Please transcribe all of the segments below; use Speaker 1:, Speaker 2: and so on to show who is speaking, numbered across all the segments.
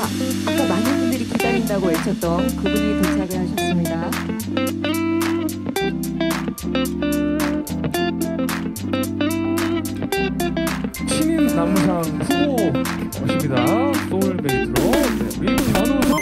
Speaker 1: 아까 많은 분들이 기다린다고 외쳤던 그분이 도착을 하셨습니다.
Speaker 2: 신인 남무상 후보 오십니다. 소울베이트로 우리 변호석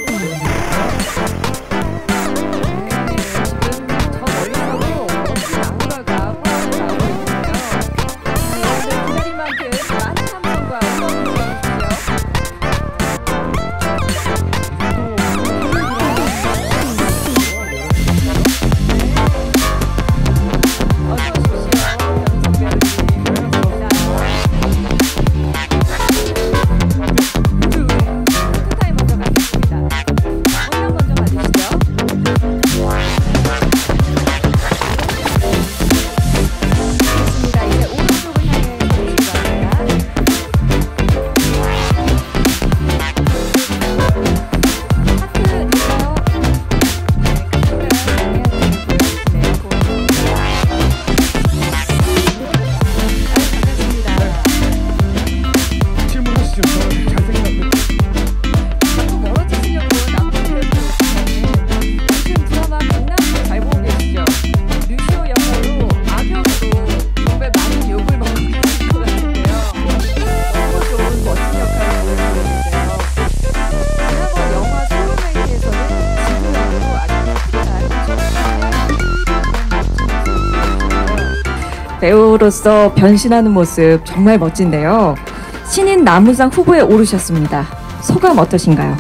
Speaker 1: 배우로서 변신하는 모습 정말 멋진데요. 신인 남우상 후보에 오르셨습니다. 소감 어떠신가요?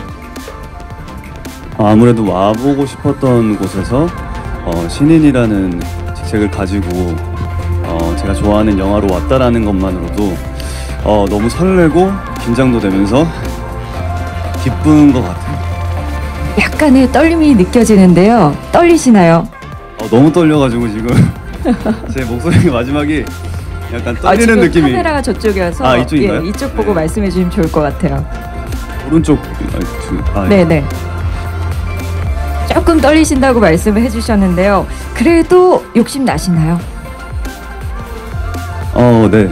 Speaker 3: 아무래도 와보고 싶었던 곳에서 신인이라는 직책을 가지고 제가 좋아하는 영화로 왔다라는 것만으로도 너무 설레고 긴장도 되면서 기쁜 것 같아요.
Speaker 1: 약간의 떨림이 느껴지는데요. 떨리시나요?
Speaker 3: 너무 떨려가지고 지금 제 목소리 마지막이 약간 떨리는
Speaker 1: 지금
Speaker 3: 느낌이.
Speaker 1: 카메라가 저쪽이어서
Speaker 3: 이쪽인가요?
Speaker 1: 예, 이쪽 보고 말씀해 주시면 좋을 것 같아요.
Speaker 3: 오른쪽.
Speaker 1: 네네. 조금 떨리신다고 말씀을 해주셨는데요. 그래도 욕심 나시나요?
Speaker 3: 네.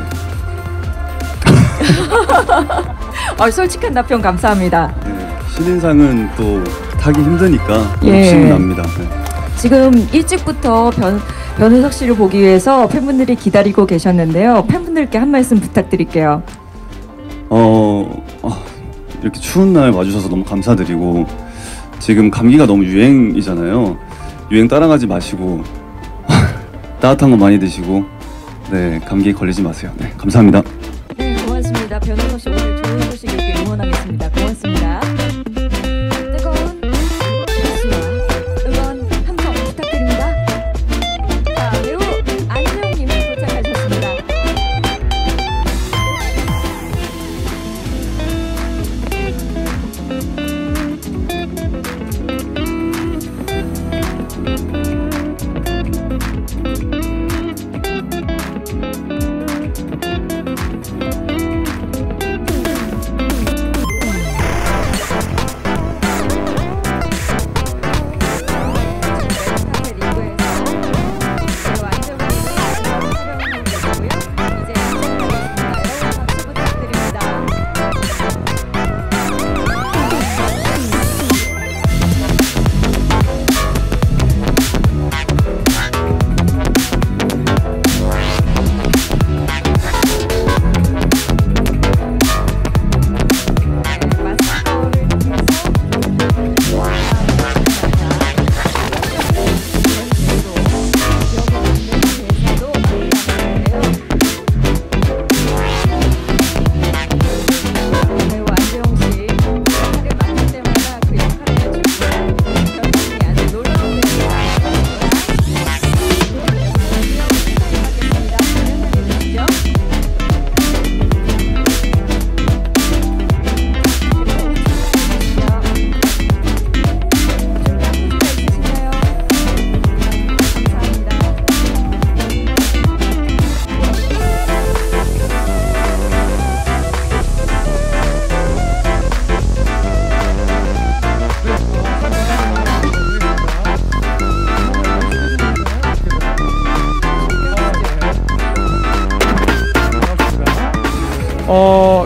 Speaker 1: 솔직한 답변 감사합니다.
Speaker 3: 네. 신인상은 또 타기 힘드니까
Speaker 1: 예.
Speaker 3: 욕심이 납니다. 네.
Speaker 1: 지금 일찍부터 변우석 씨를 보기 위해서 팬분들이 기다리고 계셨는데요. 팬분들께 한 말씀 부탁드릴게요.
Speaker 3: 이렇게 추운 날 와주셔서 너무 감사드리고, 지금 감기가 너무 유행이잖아요. 유행 따라가지 마시고 따뜻한 거 많이 드시고, 네, 감기 걸리지 마세요. 네, 감사합니다.
Speaker 1: 네, 고맙습니다. 변우석 씨 오늘 좋은 소식 있게 응원하겠습니다. 고맙습니다. 뜨거운 박수와 응원 함성 부탁드립니다. 자, 배우 안재홍님이 도착하셨습니다.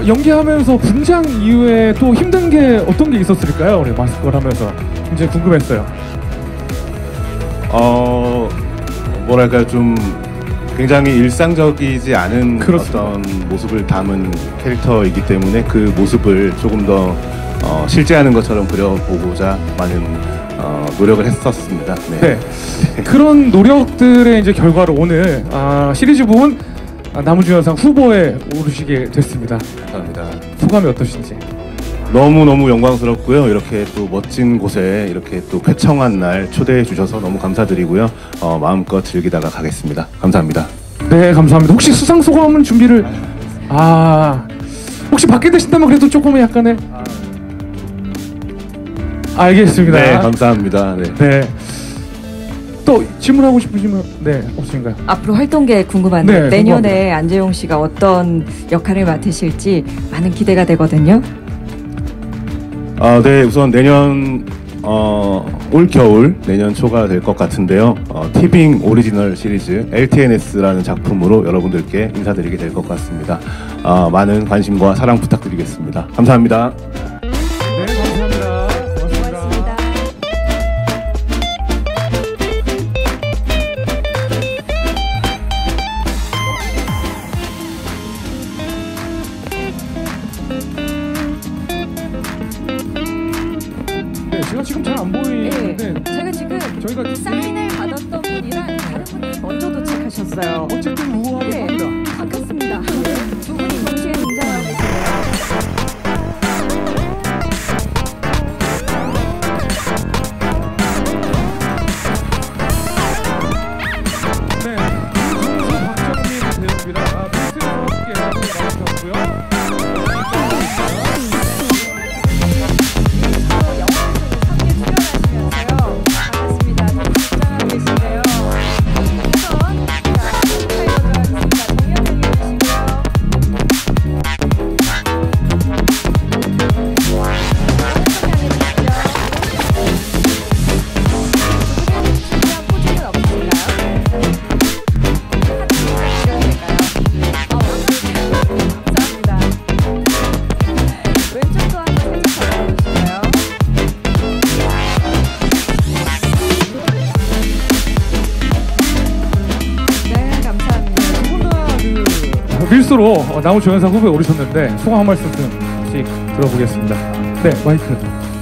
Speaker 2: 연기하면서 분장 이후에 또 힘든 게 어떤 게 있었을까요? 우리 마스크를 하면서 굉장히 궁금했어요.
Speaker 4: 뭐랄까요, 좀 굉장히 일상적이지 않은
Speaker 2: 그렇습니다.
Speaker 4: 어떤 모습을 담은 캐릭터이기 때문에 그 모습을 조금 더 실제하는 것처럼 그려보고자 많은 노력을 했었습니다. 네.
Speaker 2: 네. 그런 노력들의 이제 결과로 오늘 시리즈 부분 나무주연상 후보에 오르시게 됐습니다.
Speaker 4: 감사합니다.
Speaker 2: 소감이 어떠신지?
Speaker 4: 너무너무 영광스럽고요. 이렇게 또 멋진 곳에 이렇게 또 쾌청한 날 초대해 주셔서 너무 감사드리고요. 마음껏 즐기다가 가겠습니다. 감사합니다.
Speaker 2: 네, 감사합니다. 혹시 수상 소감은 준비를 혹시 받게 되신다면 그래도 조금 약간의 알겠습니다.
Speaker 4: 네, 감사합니다. 네.
Speaker 2: 네. 또 질문하고 싶으시면 없으신가요?
Speaker 1: 앞으로 활동 계획 궁금한데
Speaker 2: 네,
Speaker 1: 내년에 안재용 씨가 어떤 역할을 맡으실지 많은 기대가 되거든요.
Speaker 4: 네, 우선 내년 올 겨울 내년 초가 될 것 같은데요. 티빙 오리지널 시리즈 LTNS라는 작품으로 여러분들께 인사드리게 될 것 같습니다. 많은 관심과 사랑 부탁드리겠습니다. 감사합니다.
Speaker 2: 네, 감사합니다. 고맙습니다.
Speaker 1: 고맙습니다.
Speaker 2: 네, 제가 지금 잘 안 보이는데
Speaker 1: 네, 제가 지금
Speaker 2: 저희가
Speaker 1: 사인을 받았던 분이랑 다른 분이 먼저 도착하셨어요.
Speaker 2: 어쨌든 우아하게
Speaker 1: 네,
Speaker 2: 합니다.
Speaker 1: 반갑습니다. 두 분이 동시에 등장하고 계시네요.
Speaker 2: 네, 김종수 박정민 배우입니다. 필승 함께 나오셨고요.
Speaker 1: 반갑습니다. 등장하고 계신데요. 우선 왼쪽도 한번 살짝 잡아주실까요? 네, 감사합니다.
Speaker 2: 두분다 밀수로 나무주연상 후보에 오르셨는데 소감 한 말씀씩 들어보겠습니다. 네, 마이크.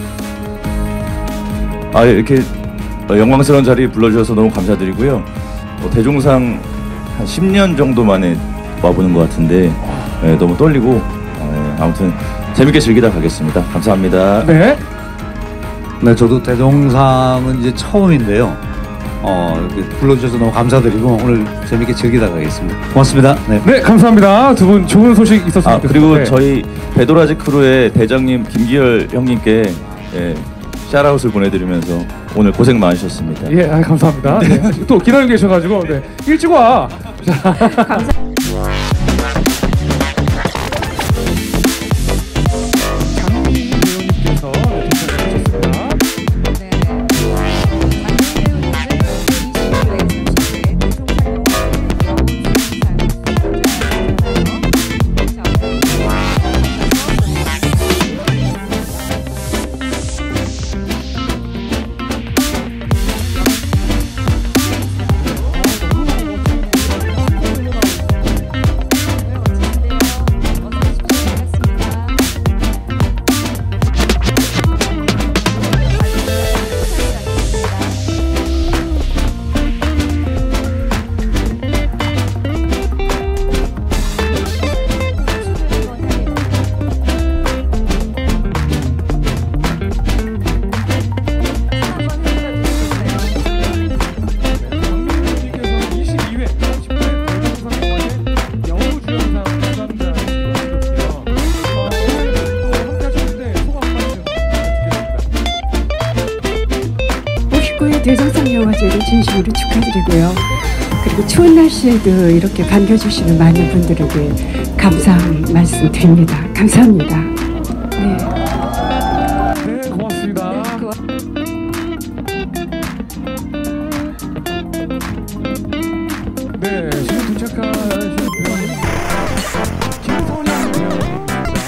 Speaker 5: 이렇게 영광스러운 자리에 불러주셔서 너무 감사드리고요. 대종상 한 10년 정도 만에 와보는 것 같은데 너무 떨리고 아무튼 재밌게 즐기다 가겠습니다. 감사합니다.
Speaker 2: 네.
Speaker 6: 네, 저도 대종상은 이제 처음인데요. 이렇게 불러주셔서 너무 감사드리고 오늘 재밌게 즐기다 가겠습니다. 고맙습니다. 네.
Speaker 2: 네, 감사합니다. 두 분 좋은 소식 있었으면 좋겠습니다.
Speaker 5: 그리고
Speaker 2: 네.
Speaker 5: 저희 배도라지 크루의 대장님 김기열 형님께 샤라웃을 보내드리면서 오늘 고생 많으셨습니다.
Speaker 2: 예, 감사합니다. 네. 또 기다리고 계셔가지고 일찍 와. 장미 배우님께서 도착하셨습니다.
Speaker 1: 네. 장미의 오늘 20회, 30회
Speaker 7: 대종상 영화제를 진심으로 축하드리고요. 그리고 추운 날씨에도 이렇게 반겨주시는 많은 분들에게 감사 말씀드립니다. 감사합니다. 네.
Speaker 2: 네, 고맙습니다. 네, 지금 도착하신 배우님 김선영 배우입니다.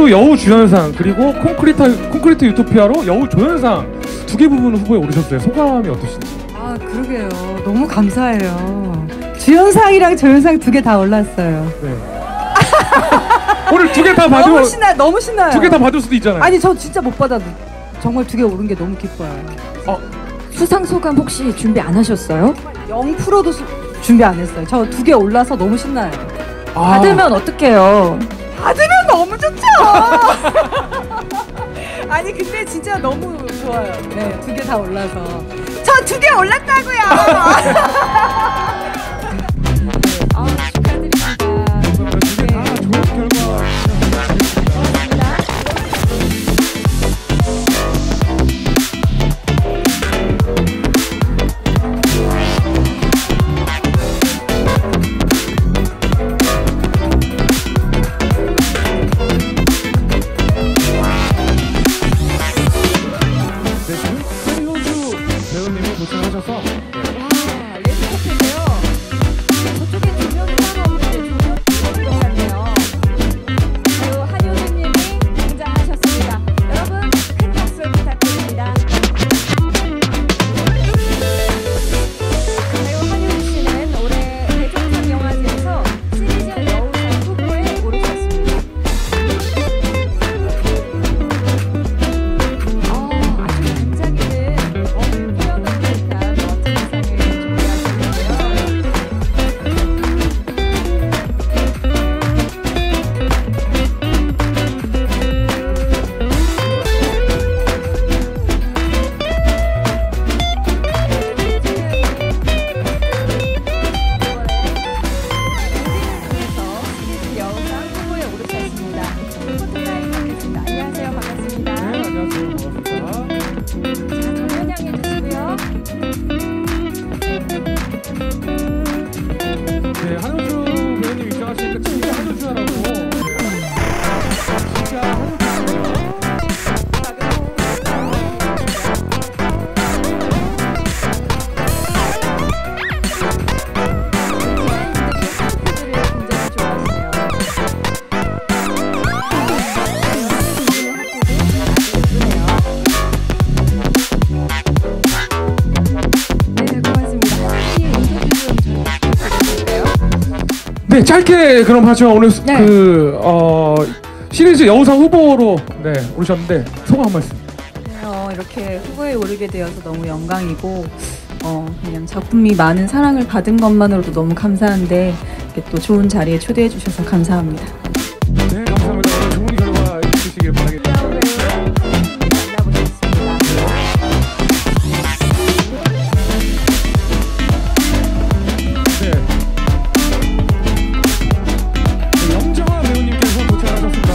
Speaker 2: 연기로 여우 주연상 그리고 콘크리트 유토피아로 여우 조연상 두 개 부분 후보에 오르셨어요. 소감이 어떠신지?
Speaker 8: 아, 그러게요. 너무 감사해요. 주연상이랑 조연상 두 개 다 올랐어요.
Speaker 2: 네. 오늘 두 개 다 받으면
Speaker 8: 너무 신나요.
Speaker 2: 두 개 다 받을 수도 있잖아요.
Speaker 8: 아니, 저 진짜 못 받아도 정말 두 개 오른 게 너무 기뻐요.
Speaker 1: 수상 소감 혹시 준비 안 하셨어요?
Speaker 8: 0%도 준비 안 했어요. 저 두 개 올라서 너무 신나요.
Speaker 1: 받으면 어떡해요?
Speaker 8: 받으면 너무 좋죠. 아니, 근데 진짜 너무 좋아요. 네, 두 개 다 올라서. 저 두 개 올랐다고요.
Speaker 1: 축하드립니다.
Speaker 2: 다 좋은 결과. 배우님이 도착하셔서
Speaker 1: 레드카펫이요. 저쪽에 조명이 따로 없는데 조명이 들어갔네요. 배우 한효주님이 등장하셨습니다. 여러분 큰 박수 부탁드립니다. 배우 한효주 씨는 올해 대종상 영화제에서 시리즈 여우상 후보에 오르셨습니다. 아주 굉장히는 뛰어넘는 듯한 멋진 상을 준비하셨는데요. 시리즈 여우상 후보에 오르셨습니다. 포토타임 갖겠습니다. 안녕하세요. 반갑습니다.
Speaker 2: 네, 안녕하세요. 반갑습니다.
Speaker 1: 자, 정면향해 주시고요.
Speaker 2: 네, 한효주 배우님 입장하시니까 진짜 한효주라고. 진짜 한효주예요. 네, 짧게 그럼 하죠. 오늘
Speaker 1: 네.
Speaker 2: 시리즈 여우상 후보로 네, 오르셨는데 소감 한 말씀.
Speaker 9: 이렇게 후보에 오르게 되어서 너무 영광이고 그냥 작품이 많은 사랑을 받은 것만으로도 너무 감사한데 이렇게 또 좋은 자리에 초대해 주셔서 감사합니다.
Speaker 2: 네, 감사합니다. 오늘 좋은 결과 있으시길 바라겠습니다. 네. 네, 염정아 배우님께서 도착하셨습니다.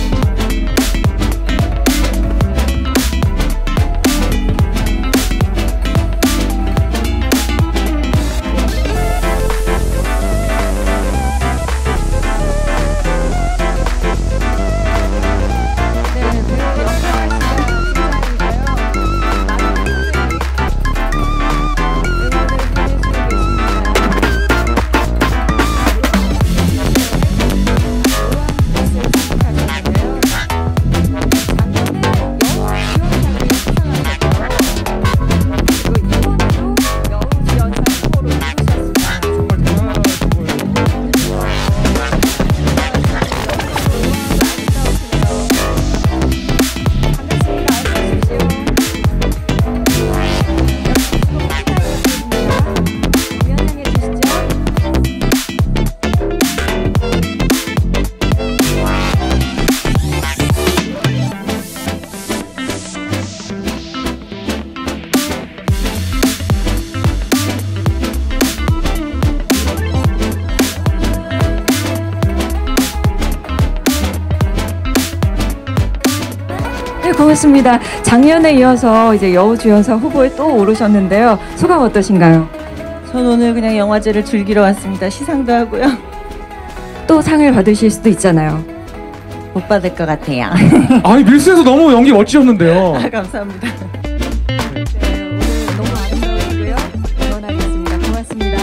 Speaker 1: 네, 고맙습니다. 작년에 이어서 이제 여우주연상 후보에 또 오르셨는데요. 소감 어떠신가요?
Speaker 10: 전 오늘 그냥 영화제를 즐기러 왔습니다. 시상도 하고요.
Speaker 1: 또 상을 받으실 수도 있잖아요.
Speaker 10: 못 받을 것 같아요.
Speaker 2: 아니 밀수에서 너무 연기 멋지셨는데요.
Speaker 10: 감사합니다.
Speaker 1: 네, 오늘 너무 아름다우시고요. 응원하겠습니다. 고맙습니다.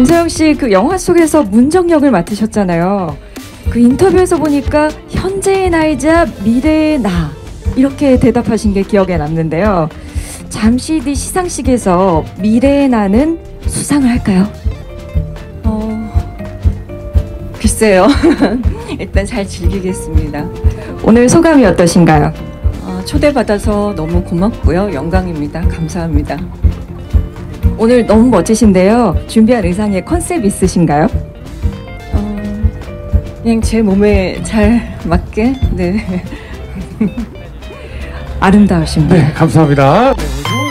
Speaker 1: 김서영 씨 그 영화 속에서 문정 역을 맡으셨잖아요. 그 인터뷰에서 보니까 현재의 나이자 미래의 나 이렇게 대답하신 게 기억에 남는데요. 잠시 뒤 시상식에서 미래의 나는 수상을 할까요?
Speaker 10: 글쎄요. 일단 잘 즐기겠습니다.
Speaker 1: 오늘 소감이 어떠신가요?
Speaker 10: 초대받아서 너무 고맙고요. 영광입니다. 감사합니다.
Speaker 1: 오늘 너무 멋지신데요. 준비한 의상에 컨셉 있으신가요?
Speaker 10: 그냥 제 몸에 잘 맞게. 네.
Speaker 1: 아름다우십니다.
Speaker 2: 네, 감사합니다. 네,